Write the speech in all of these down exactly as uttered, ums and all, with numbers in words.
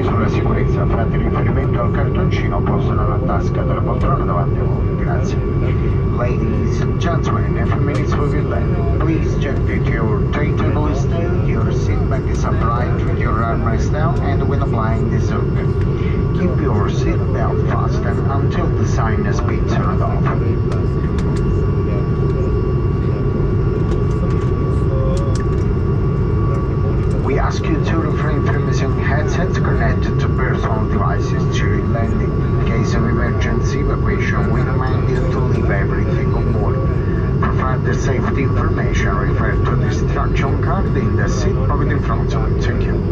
sulla sicurezza. Fate riferimento al cartoncino posto nella tasca della poltrona davanti a voi. Grazie. Ladies and gentlemen, in a few minutes we will land. Please check that your tray table is still, your seat back is upright with your armrest down and the window blind is open. Keep your seat belt fastened until the sign has been turned off. We ask you to refrain from using headsets connected to personal devices during landing. In case of emergency evacuation, we remind you to leave everything on board. For further safety information, refer to the instruction card in the seat pocket in front of you. Thank you.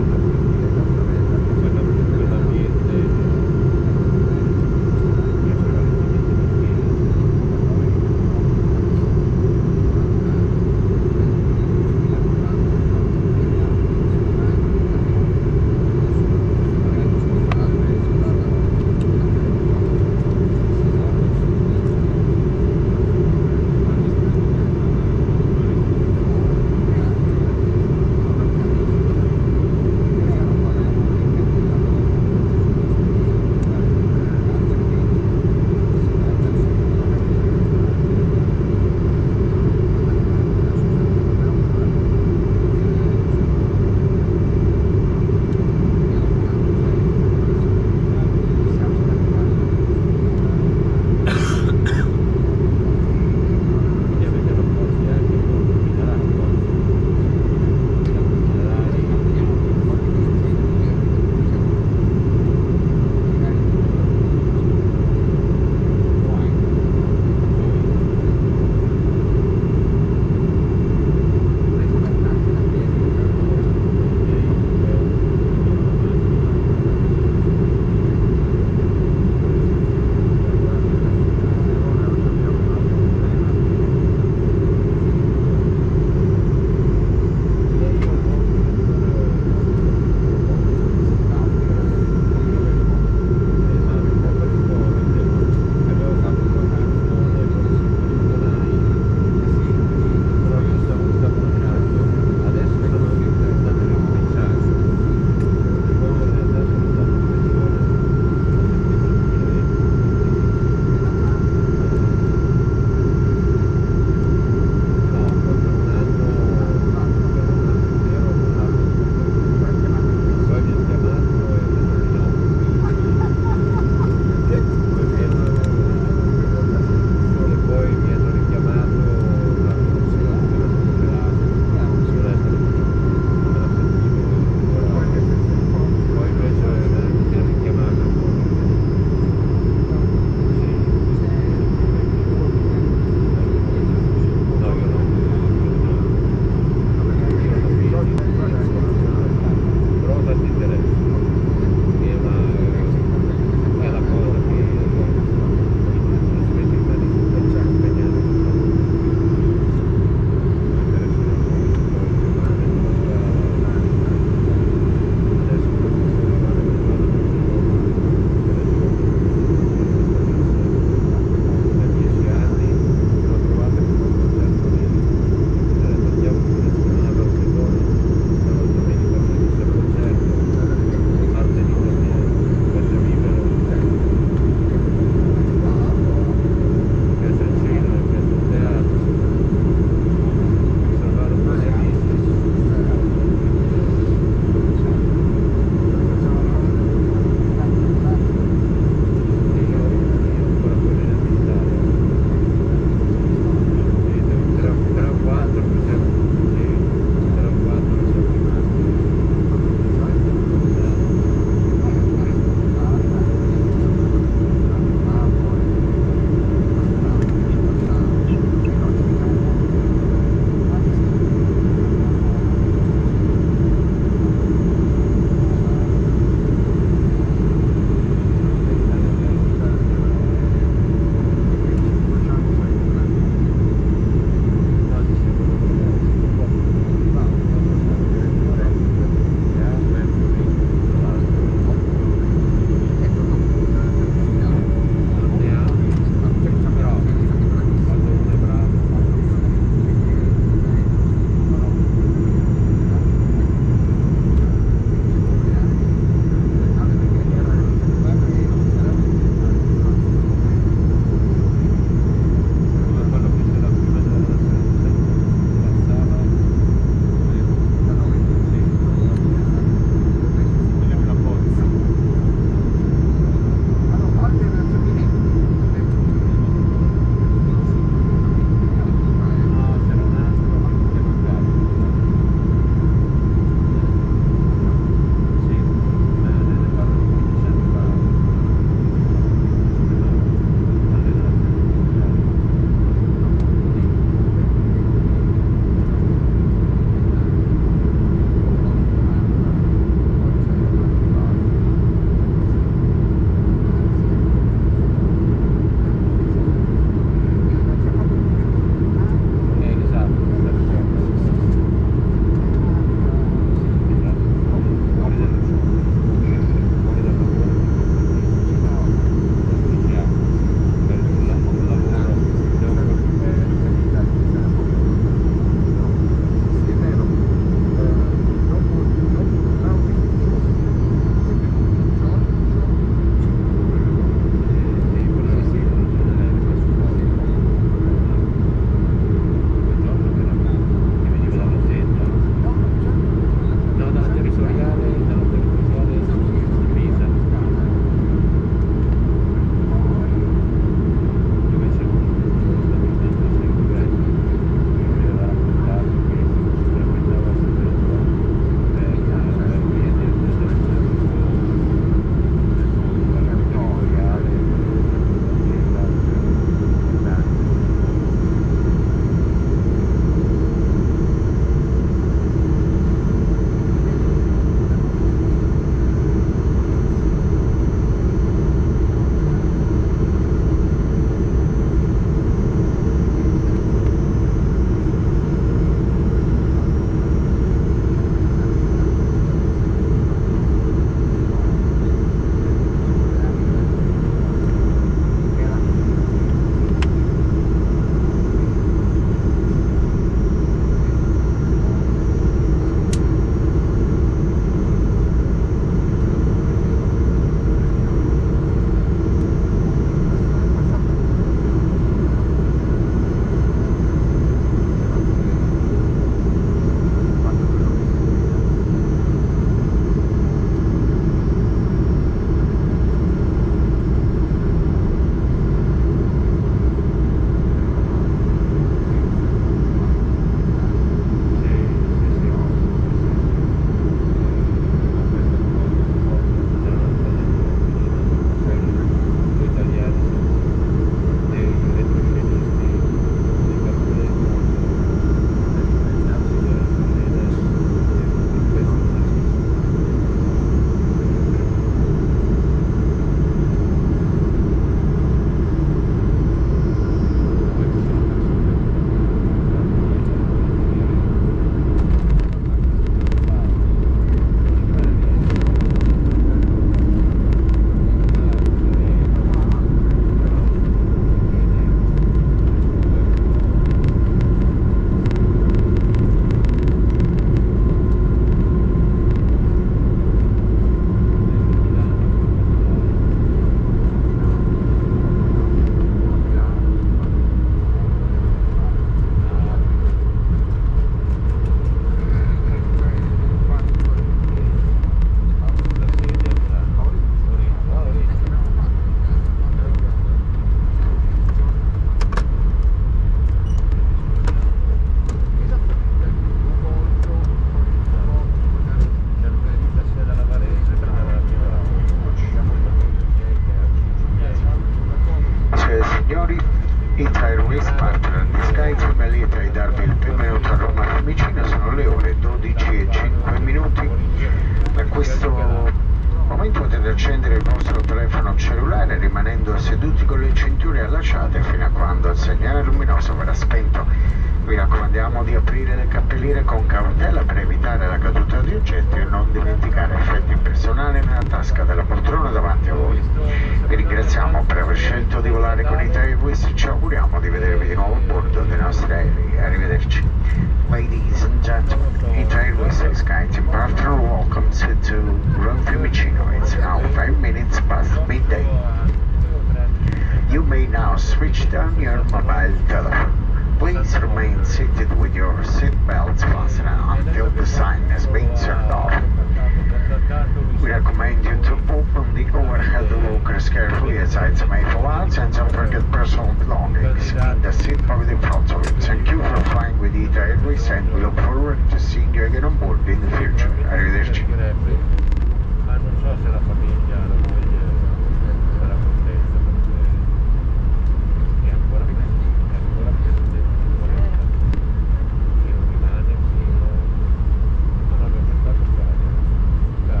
Airways, partner di SkyTeam, è lieta di darvi il benvenuto a Roma Fiumicino. Sono le ore dodici e cinque minuti. Da questo momento potete accendere il vostro telefono cellulare rimanendo seduti con le cinture allacciate fino a quando il segnale luminoso verrà spento. Vi raccomandiamo di aprire le cappelliere con cautela per evitare la caduta di oggetti e non dimenticare effetti personali nella tasca della poltrona davanti a voi. Vi ringraziamo per aver scelto di volare con Ita Airways e ci auguriamo di vedervi di nuovo a bordo dei nostri aerei. Arrivederci. Ladies and gentlemen, Ita Airways and SkyTeam partner welcomes you to Rome Fiumicino. It's now five minutes past midday. You may now switch down your mobile telephone. Please remain seated with your seatbelts fastened until the sign has been turned off. We recommend you to open the overhead lockers carefully as items may fall out, and don't forget personal belongings in the seat pocket in front of you. Thank you for flying with Ita Airways and we look forward to seeing you again on board in the future. Arrivederci. Ma non so se la famiglia, la moglie sarà contenta perché è ancora è ancora presente che non rimane fino non avevo pensato a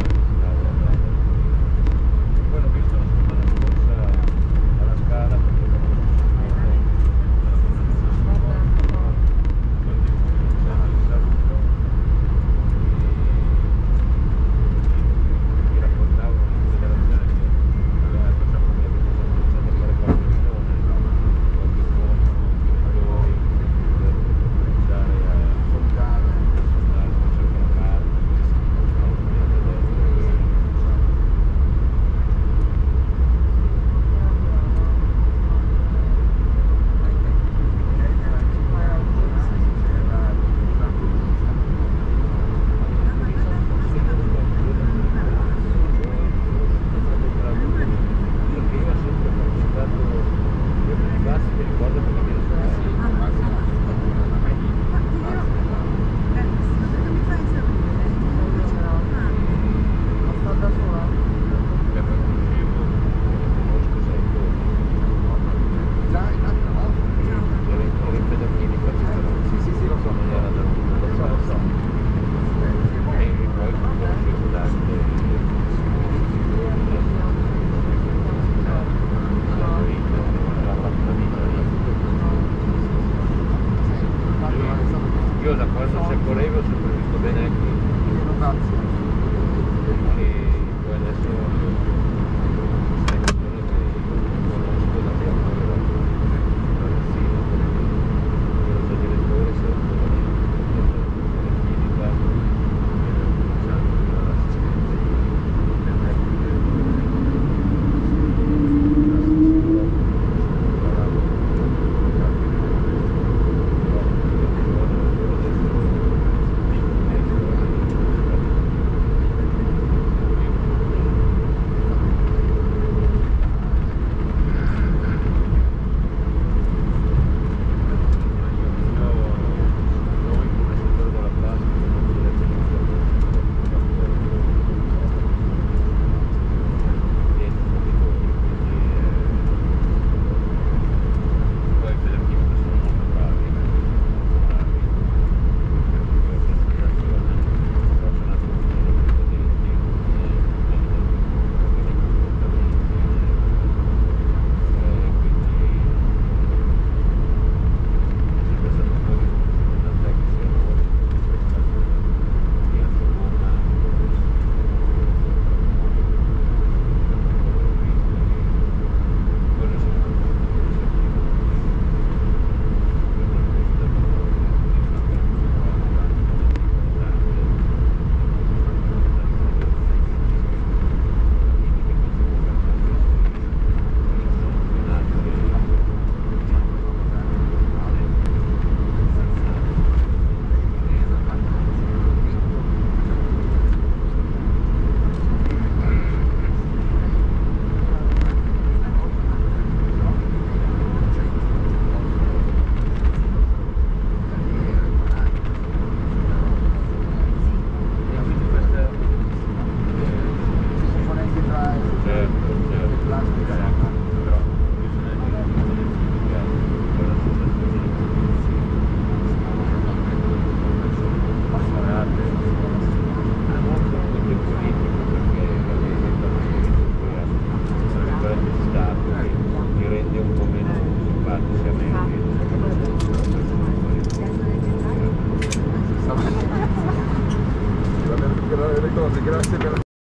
poi l'ho visto la settimana scorsa alla Scala perché mi raccontavo io da quando se correvo ho sempre visto bene qui.